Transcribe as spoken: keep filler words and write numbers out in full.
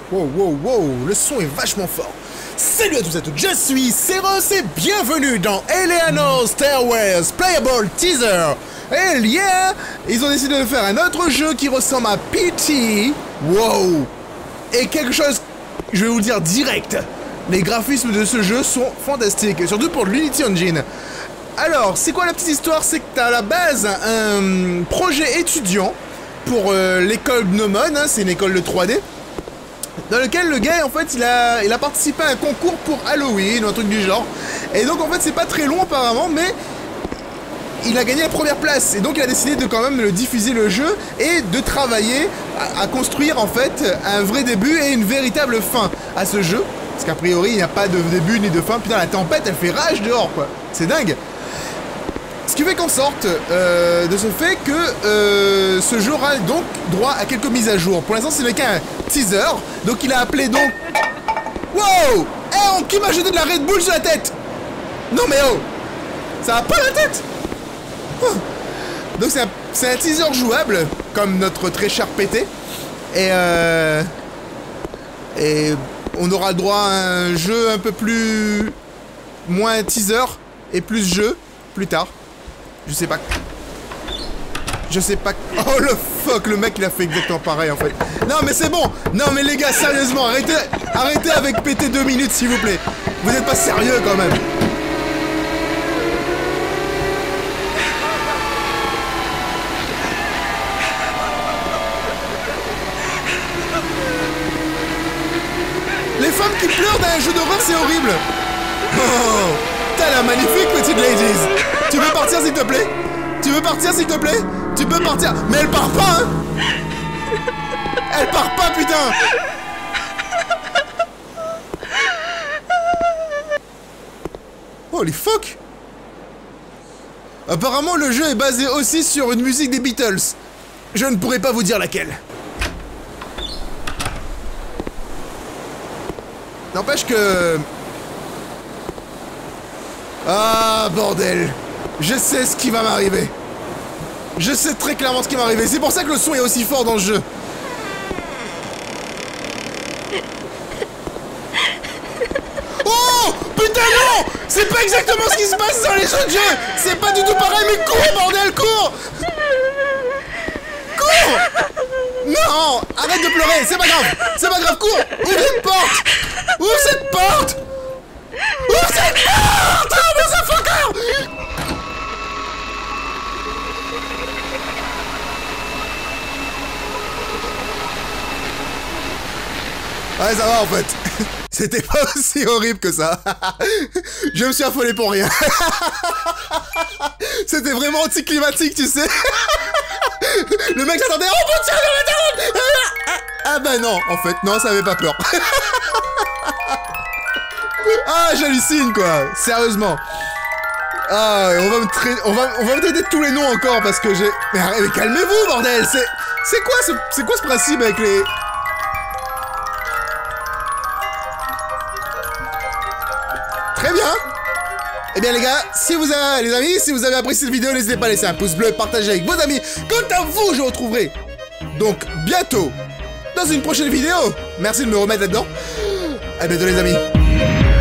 Wow, wow, wow, le son est vachement fort. Salut à tous et à toutes, je suis Seros et bienvenue dans Eleanor Stairways Playable Teaser. Et yeah, ils ont décidé de faire un autre jeu qui ressemble à P T. Wow. Et quelque chose, je vais vous le dire direct, les graphismes de ce jeu sont fantastiques, surtout pour l'Unity Engine. Alors, c'est quoi la petite histoire? C'est que t'as à la base un projet étudiant pour euh, l'école Gnomon, hein, c'est une école de trois D, dans lequel le gars, en fait, il a, il a participé à un concours pour Halloween ou un truc du genre. Et donc, en fait, c'est pas très long apparemment, mais il a gagné la première place. Et donc, il a décidé de quand même le diffuser le jeu et de travailler à, à construire, en fait, un vrai début et une véritable fin à ce jeu. Parce qu'a priori, il n'y a pas de début ni de fin. Putain, la tempête, elle fait rage dehors, quoi. C'est dingue. Ce qui fait qu'en sorte euh, de ce fait que euh, ce jeu aura donc droit à quelques mises à jour. Pour l'instant, ce n'est qu'un teaser, donc il a appelé donc... Wow! Eh, on... qui m'a jeté de la Red Bull sur la tête? Non mais oh! Ça va pas la tête? Oh. Donc c'est un... un teaser jouable, comme notre très cher P T. Et euh... Et on aura le droit à un jeu un peu plus... moins teaser et plus jeu plus tard. Je sais pas. Je sais pas. Oh le fuck, le mec il a fait exactement pareil en fait. Non mais c'est bon. Non mais les gars, sérieusement, arrêtez, arrêtez avec péter deux minutes s'il vous plaît. Vous êtes pas sérieux quand même. Les femmes qui pleurent dans un jeu d'horreur, c'est horrible. Oh, t'as la magnifique petite ladies. Tu veux partir s'il te plaît? Tu veux partir s'il te plaît? Tu peux partir. Mais elle part pas, hein. Elle part pas, putain. Holy fuck. Apparemment le jeu est basé aussi sur une musique des Beatles. Je ne pourrais pas vous dire laquelle. N'empêche que... Ah, bordel. Je sais ce qui va m'arriver. Je sais très clairement ce qui va m'arriver. C'est pour ça que le son est aussi fort dans le jeu. Oh, putain non. C'est pas exactement ce qui se passe dans les jeux de jeu. C'est pas du tout pareil, mais cours, bordel, cours. Cours. Non, arrête de pleurer, c'est pas grave. C'est pas grave, cours. Ouvre une porte. Ouvre cette porte. Ouvre cette porte. Oh, mais ça fait encore. Ouais, ça va en fait. C'était pas aussi horrible que ça. Je me suis affolé pour rien. C'était vraiment anticlimatique, tu sais. Le mec s'attendait. Oh mon Dieu, ah bah non, en fait, non, ça avait pas peur. Ah, j'hallucine quoi. Sérieusement. Ah, on va me traiter, on va, on va me traiter de tous les noms encore parce que j'ai. Mais, mais calmez-vous, bordel. C'est, c'est quoi ce, c'est quoi ce principe avec les. Très bien. Eh bien les gars, si vous avez, les amis, si vous avez apprécié cette vidéo, n'hésitez pas à laisser un pouce bleu, partager avec vos amis. Quant à vous, je vous retrouverai donc bientôt dans une prochaine vidéo. Merci de me remettre là-dedans. À bientôt les amis.